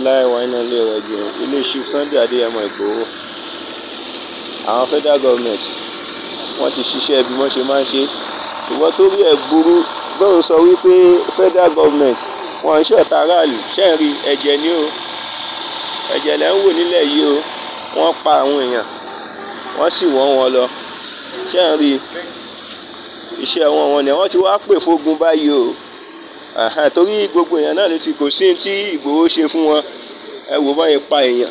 lillahi wa inna ilaihi raji'un. Ilé Chief Sunday Adéyẹmọ Ìgbòho. Àwọn federal government wọ́n ti ṣiṣẹ́ bí wọ́n ṣe máa ń ṣe. Ìwọ́n tó rí ẹ̀ burú bóun sọ wípé federal government wọ́n ń ṣọ̀tá aráàlú. Ṣé ń rí ẹ̀jẹ̀ ni o? Ẹ̀jẹ̀ lẹ́ ń wò nílẹ̀ yìí o. Wọ́n pa àwọn èèyàn, wọ́n sì wọ́n wọn lọ. Ṣé ń rí iṣẹ́ wọn ni wọ́n ti wá pè fógun báyìí o. Torí gbogbo èèyàn náà ló ti kò sí tí Ìgbòho ṣe fún wọn. Ẹ wò báyìí pa èèyàn.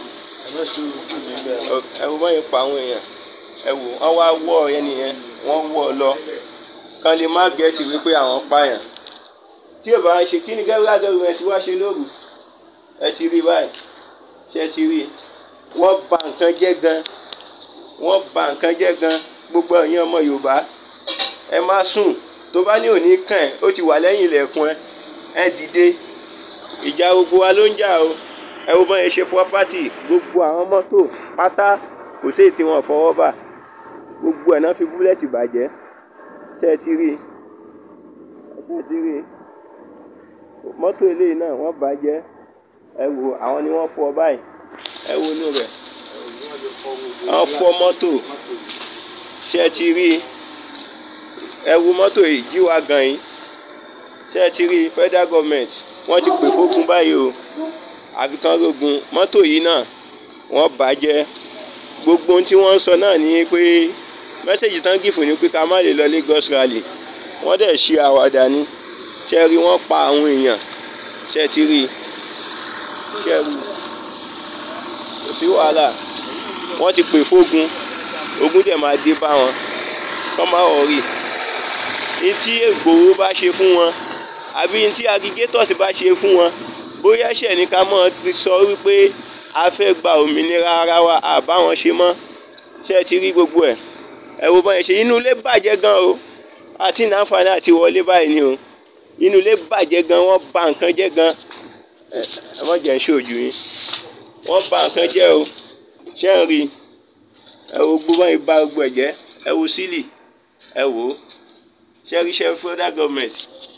Ẹ wò báyìí pa àwọn èèyàn. Ẹ wò wọ́n wá wọ́ ẹni yẹn, wọ́n wọ́ ọ lọ. Kan lè má gẹ̀ẹ́tì wípé àwọn pààyàn. Tí ò bá ń ṣe kí ni federal government wá ṣe lóru? Ẹ ti rí báyìí. Ṣé ti rí? Wọ́n bà nǹkan jẹ́ gan. Wọ́n bà nǹkan jẹ́ gan. Gbogbo ẹ̀yin ọmọ Yorùbá, ẹ má sùn. Tó bá ní òní kàn ẹ́, ó ti wà lẹ́yìn ilẹ̀kùn ẹ. Ẹ dìde. Ìjà gbogbo wa ló ń jà o. Ẹ wo bọ́n ẹ ṣe property. Gbogbo àwọn mọ́tò pátá kò sí èyí tí wọ́n fọwọ́ bà. Gbogbo ẹ̀ náà fi búlẹ̀tì bàjẹ́. Ṣé ti rí? Ṣé ti rí? Mọ́tò eléyìí náà wọ́n bàjẹ́. Ẹ wo àwọn ni wọ́n fọ́ báyìí. Ẹ wo inú rẹ̀. Wọ́n fọ́ mọ́tò. Ṣé ti rí? Ẹ wo mọ́tò yìí jí wa gan yín. Ṣé ti rí? Federal government wọ́n ti pè fógun báyìí o. Àfi kan rógun. Mọ́tò yìí náà wọ́n bàjẹ́. Gbogbo ohun tí wọ́n ń sọ náà ni pé mẹ́sẹ̀jì tán gìfù ni pé ká má lè lọ Lagos rally. Wọ́n dẹ̀ ṣe àwàdà ni. Ṣé rí wọ́n pa àwọn èèyàn? Ṣé ti rí? Ṣé rí? Kò sí wàhálà. Wọ́n ti pè fógun. Ogun dẹ̀ máa dé bá wọn. Kọ́ máa wọ̀ rí. Ní tí Ìgbòho bá ṣe fún wọn, àbí ní tí agigators bá ṣe fún wọn, bóyá ẹ̀ṣẹ̀ ní ká mọ̀ sọ wípé a fẹ́ gba òmìnira ara wa, àbá wọn ṣe mọ́. Ṣé ti rí gbogbo ẹ̀? Ẹ wo bọ́n ẹ ṣe inú ilé bàjẹ́ gan o. Àti ní àǹfààní àti wọlé báyìí ni o. Inú ilé bàjẹ́ gan, wọ́n bà nǹkan jẹ́ gan. Ẹ má jẹ́ ń ṣojú yín. Wọ́n bà nǹkan jẹ́ o. Ṣé ń rí? Ẹ wo gbogbo wọn ìbá gbogbo ẹ̀jẹ̀. Ẹ wo sílì. Ẹ wò ó. Ṣé rí ṣe federal government?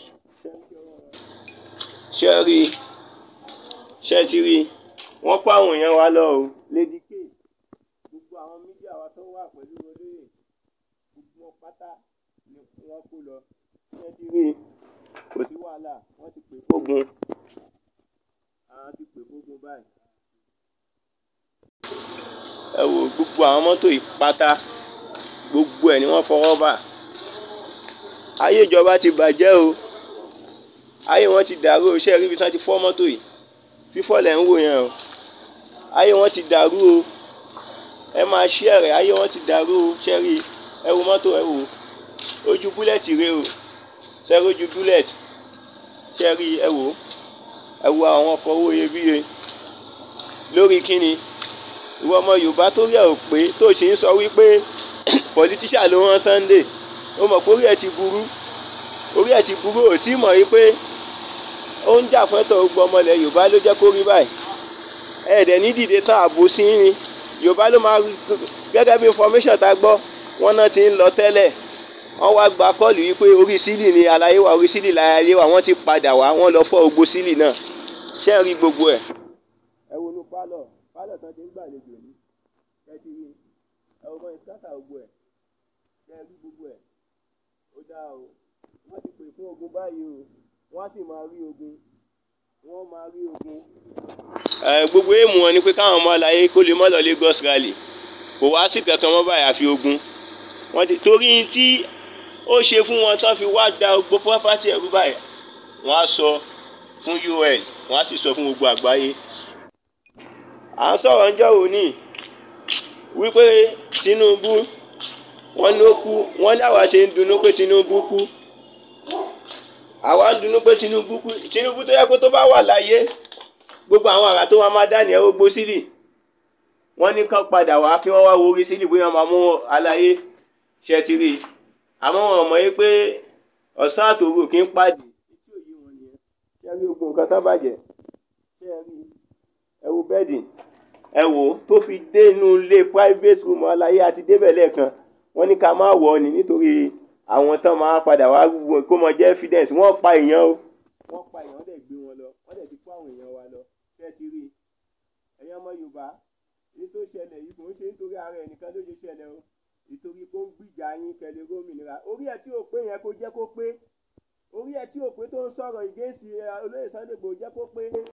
Ṣé rí? Ṣé ti rí? Wọ́n pa àwọn èèyàn wa lọ o. Lady K. Gbogbo àwọn mídíà wa tó wà pẹ̀lú olóyè. Gbogbo wọn pátá ni wọ́n kó lọ. Ṣé ti rí? Kò sí wàhálà. Wọ́n ti pè fógun. Àwọn ti pè fógun báyìí. Ẹ wo gbogbo àwọn mọ́tò ìpátá. Gbogbo ẹ̀ ni wọ́n fọwọ́ bà. Ayé ìjọba ti bàjẹ́ o. Ayé wọn ti dàrú o. Ṣé rí ibi tí wọ́n ti fọ́ mọ́tò yìí? Fífọ́ lẹ̀ ń wò yẹn o. Ayé wọn ti dàrú o. Ẹ máa share rẹ̀. Ayé wọn ti dàrú o. Ṣé rí? Ẹ wo mọ́tò ẹ wò. Ojú búlẹ̀tì rẹ o. Ṣé rí ojú búlẹ̀tì? Ṣé rí? Ẹ wò. Ẹ wo àwọn ọkọ̀ owó iyebíye. Lórí kíni? Ìwọ ọmọ Yorùbá tó rí ẹ̀ ò pé tó ṣe ń sọ wípé politician ló rán Sunday. Ó mọ̀ pé orí ẹ̀ ti burú. Orí ẹ̀ ti burú ò tí mọ̀ wípé ó ń jà fún ẹ̀tọ́ gbogbo ọmọ ilẹ̀ Yorùbá ló jẹ́ kó rí báyìí. Ẹ̀ẹ́dẹ̀ ní dìde tán àbò sí ní. Yorùbá ló máa gẹ́gẹ́ bí information tá gbọ́. Wọ́n náà ti ń lọ tẹ́lẹ̀. Wọ́n wá gba kọ́ọ̀lù wípé orí sílì ni àlàyé wa, orí sílì láyé wa. Wọ́n ti padà wá. Wọ́n lọ fọ́ gbogbo sílì náà. Ṣé ẹ rí gbogbo ẹ̀? Ẹ wo inú pálọ̀. Pálọ̀ tán ti ń gbàlejò ní. Ẹ ti rí. Ẹ wo bọ́n ìsíkátà gbogbo ẹ̀. Ṣé ẹ rí gbogbo ẹ̀? Ó dáa o. Wọ́n ti pè fún ogun báyìí o. Wọ́n sì máa rí ogun. Wọ́n máa rí ogun. Gbogbo èèmù wọn ni pé káwọn ọmọ àlàyé kó lè mọ́ lọ Lagos rally. Kò wá sí kankan mọ́ báyìí àfi ogun. Wọ́n ti torí tí ó ṣe fún wọn tán fi wá da gbogbo property ẹ̀rú báyìí. Wọ́n á sọ fún UN. Wọ́n á sì sọ fún gbogbo àgbáyé. À ń sọ̀rọ̀ ńjọ́ òní wípé Tinubu wọ́n ló kú. Wọ́n ní àwa ṣe ń dunnú pé Tinubu kú. Àwa ń dunnú pé Tinubu kú. Tinubu tó yẹ kó tó bá wà láyé, gbogbo àwọn àrà tó wá máa dá ní ẹ̀ ó gbó sílì. Wọ́n ní kán padà wá kí wọ́n wá wo orí sílì bóyá máa mú aláyé. Ṣé ti rí? Àmọ́ wọn mọ̀ yí pé ọ̀sán àtòru kì í pàdé. Tí òye wọn nìyẹn. Ṣé rí gbogbo nǹkan tó bàjẹ́? Ṣé rí? Ẹ wo bẹ́ẹ̀dì. Ẹ wò tó fi dé inú ilé private room aláyé àti débẹ̀ lẹ́ẹ̀kan. Wọ́n ní ká má wọ̀ ni nítorí àwọn tán máa padà wá kó mọ jẹ́ evidence. Wọ́n pa èèyàn o. Wọ́n pa èèyàn dẹ̀ gbé wọn lọ. Wọ́n dẹ̀ ti kó àwọn èèyàn wa lọ. Ṣé ṣe ti rí ẹ̀yin ọmọ Yorùbá èyí tó ṣẹlẹ̀ yìí kò ń ṣe nítorí ara ẹnìkan ló ṣe ṣẹlẹ̀ o ìtorí kó ń gbìjà yín kẹlẹ̀ gómìnira orí ẹ̀ tí ò pé yẹn kó jẹ́ kó pé orí ẹ̀ tí ò pé tó ń sọ̀rọ̀ ìgéǹsì olóyè Sunday Igboho jẹ́ kó pé.